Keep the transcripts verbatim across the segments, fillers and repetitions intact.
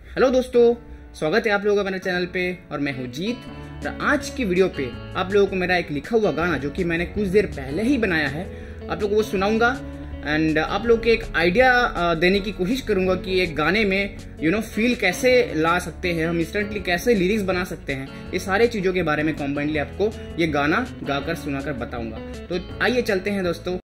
Hello दोस्तों, स्वागत है आप लोगों का मेरे चैनल पे और मैं हूँ जीत। तो आज की वीडियो पे आप लोगों को मेरा एक लिखा हुआ गाना जो कि मैंने कुछ देर पहले ही बनाया है आप लोगों को वो सुनाऊंगा एंड आप लोग को एक आइडिया देने की कोशिश करूंगा कि एक गाने में यू नो फील कैसे ला सकते हैं हम, इंस्टेंटली कैसे लिरिक्स बना सकते हैं। ये सारे चीज़ों के बारे में कॉम्बाइंडली आपको ये गाना गाकर सुनाकर बताऊंगा। तो आइए चलते हैं दोस्तों।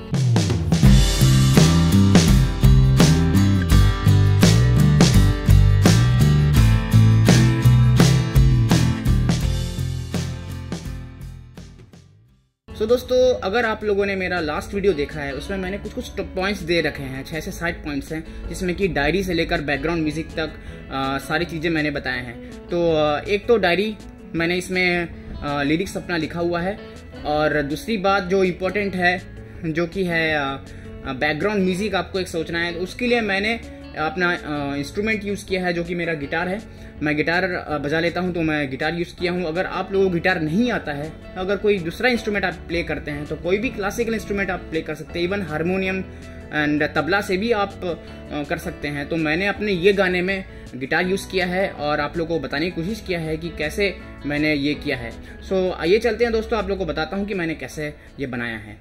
तो दोस्तों, अगर आप लोगों ने मेरा लास्ट वीडियो देखा है उसमें मैंने कुछ कुछ पॉइंट्स दे रखे हैं, छह से सात पॉइंट्स हैं, जिसमें कि डायरी से लेकर बैकग्राउंड म्यूजिक तक आ, सारी चीज़ें मैंने बताए हैं। तो आ, एक तो डायरी मैंने इसमें लिरिक्स अपना लिखा हुआ है, और दूसरी बात जो इम्पोर्टेंट है जो कि है बैकग्राउंड म्यूजिक आपको एक सोचना है। उसके लिए मैंने अपना इंस्ट्रूमेंट यूज़ किया है जो कि मेरा गिटार है। मैं गिटार बजा लेता हूं तो मैं गिटार यूज़ किया हूं। अगर आप लोगों को गिटार नहीं आता है, अगर कोई दूसरा इंस्ट्रूमेंट आप प्ले करते हैं तो कोई भी क्लासिकल इंस्ट्रूमेंट आप प्ले कर सकते हैं, इवन हारमोनियम एंड तबला से भी आप कर सकते हैं। तो मैंने अपने ये गाने में गिटार यूज़ किया है और आप लोगों को बताने की कोशिश किया है कि कैसे मैंने ये किया है। सो आइए चलते हैं दोस्तों, आप लोगों को बताता हूँ कि मैंने कैसे ये बनाया है।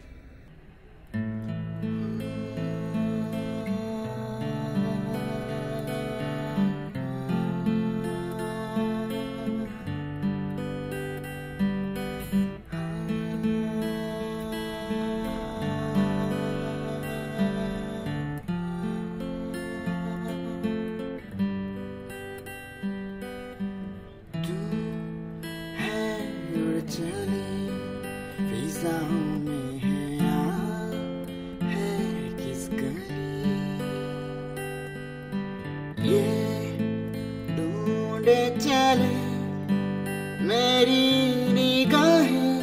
फिजाओं में है आ, है किस गली ये ढूंढे चले मेरी निगाहें,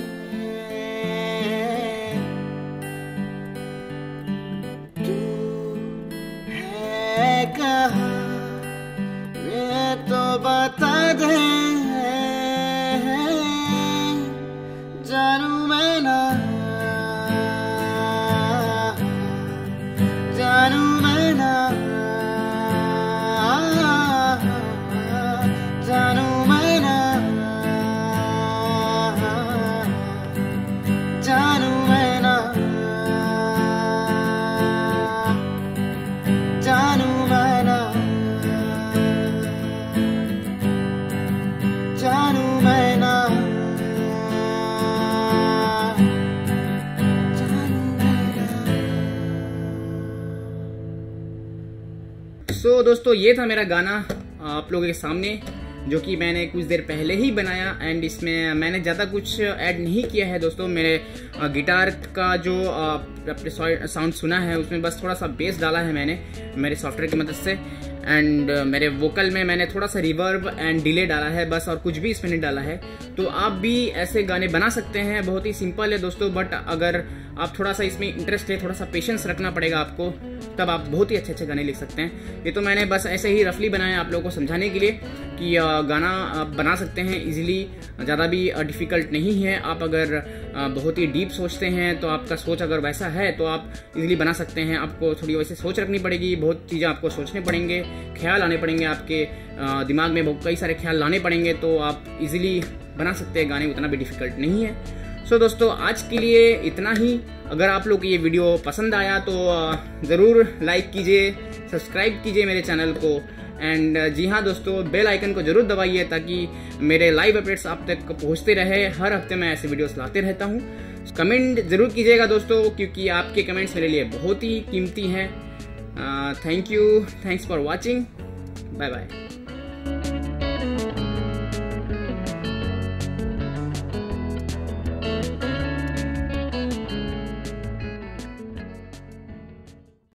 तू है कहाँ मैं तो बता दे, जानू मैं ना जानू मैं ना जानू मैं ना जानू मैं ना जानू मैं ना जानू मैं ना सो so, दोस्तों, ये था मेरा गाना आप लोगों के सामने जो कि मैंने कुछ देर पहले ही बनाया एंड इसमें मैंने ज़्यादा कुछ ऐड नहीं किया है दोस्तों। मेरे गिटार का जो आपने साउंड सुना है उसमें बस थोड़ा सा बेस डाला है मैंने मेरे सॉफ्टवेयर की मदद से, एंड मेरे वोकल में मैंने थोड़ा सा रिवर्ब एंड डिले डाला है बस, और कुछ भी इसमें नहीं डाला है। तो आप भी ऐसे गाने बना सकते हैं, बहुत ही सिंपल है दोस्तों। बट अगर आप थोड़ा सा इसमें इंटरेस्ट है, थोड़ा सा पेशेंस रखना पड़ेगा आपको, तब आप बहुत ही अच्छे अच्छे गाने लिख सकते हैं। ये तो मैंने बस ऐसे ही रफली बनाया आप लोगों को समझाने के लिए कि गाना आप बना सकते हैं इजीली, ज़्यादा भी डिफ़िकल्ट नहीं है। आप अगर बहुत ही डीप सोचते हैं तो आपका सोच अगर वैसा है तो आप इजीली बना सकते हैं। आपको थोड़ी वैसे सोच रखनी पड़ेगी, बहुत चीज़ें आपको सोचने पड़ेंगे, ख्याल आने पड़ेंगे, आपके दिमाग में बहुत कई सारे ख्याल लाने पड़ेंगे, तो आप इजीली बना सकते हैं गाने, उतना भी डिफ़िकल्ट नहीं है। सो so, दोस्तों, आज के लिए इतना ही। अगर आप लोग को ये वीडियो पसंद आया तो ज़रूर लाइक कीजिए, सब्सक्राइब कीजिए मेरे चैनल को, एंड जी हाँ दोस्तों, बेल आइकन को जरूर दबाइए ताकि मेरे लाइव अपडेट्स आप तक पहुँचते रहे। हर हफ्ते मैं ऐसे वीडियोस लाते रहता हूँ। कमेंट जरूर कीजिएगा दोस्तों, क्योंकि आपके कमेंट्स मेरे लिए बहुत ही कीमती हैं। Thank you, thanks for watching, bye bye.